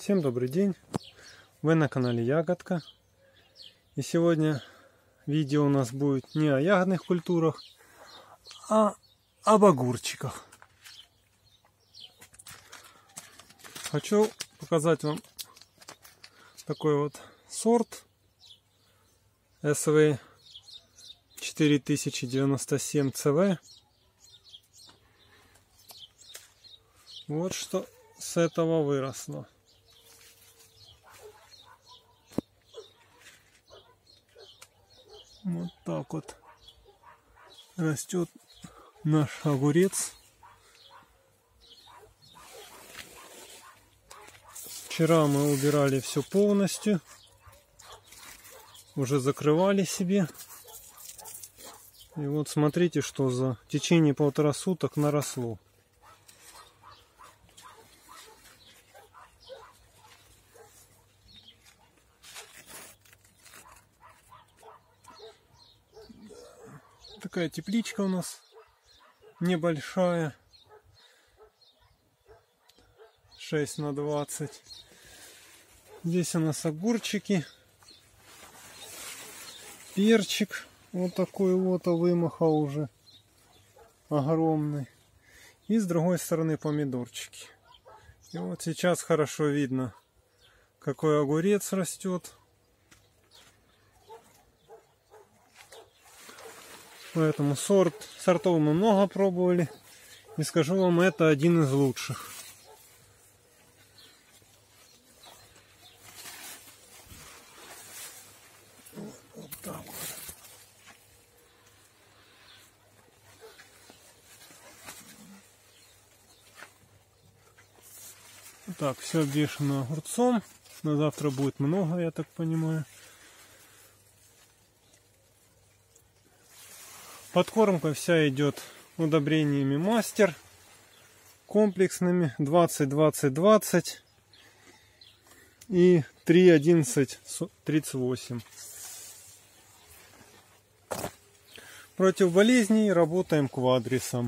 Всем добрый день! Вы на канале Ягодка. И сегодня видео у нас будет не о ягодных культурах, а об огурчиках. Хочу показать вам такой вот сорт СВ 4097 ЦВ. Вот что с этого выросло. Вот так вот растет наш огурец. Вчера мы убирали все полностью, уже закрывали себе. И вот смотрите, что за в течение 1,5 суток наросло. Такая тепличка у нас небольшая, 6 на 20. Здесь у нас огурчики, перчик вот такой вот вымахал уже огромный, и с другой стороны помидорчики. И вот сейчас хорошо видно, какой огурец растет. Поэтому сортов мы много пробовали. И скажу вам, это один из лучших. Вот так вот. Так, все обвешано огурцом. На завтра будет много, я так понимаю. Подкормка вся идет удобрениями Мастер, комплексными 20-20-20 и 3-11-38. Против болезней работаем квадрисом.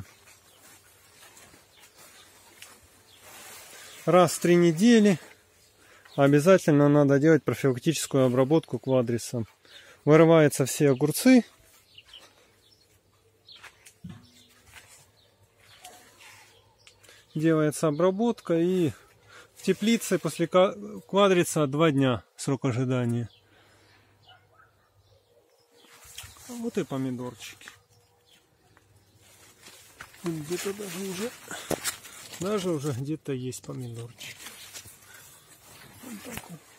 Раз в 3 недели обязательно надо делать профилактическую обработку квадрисом. Вырываются все огурцы. Делается обработка, и в теплице после квадриса 2 дня срок ожидания. Вот и помидорчики. Где-то даже уже где-то есть помидорчики. Вот так вот.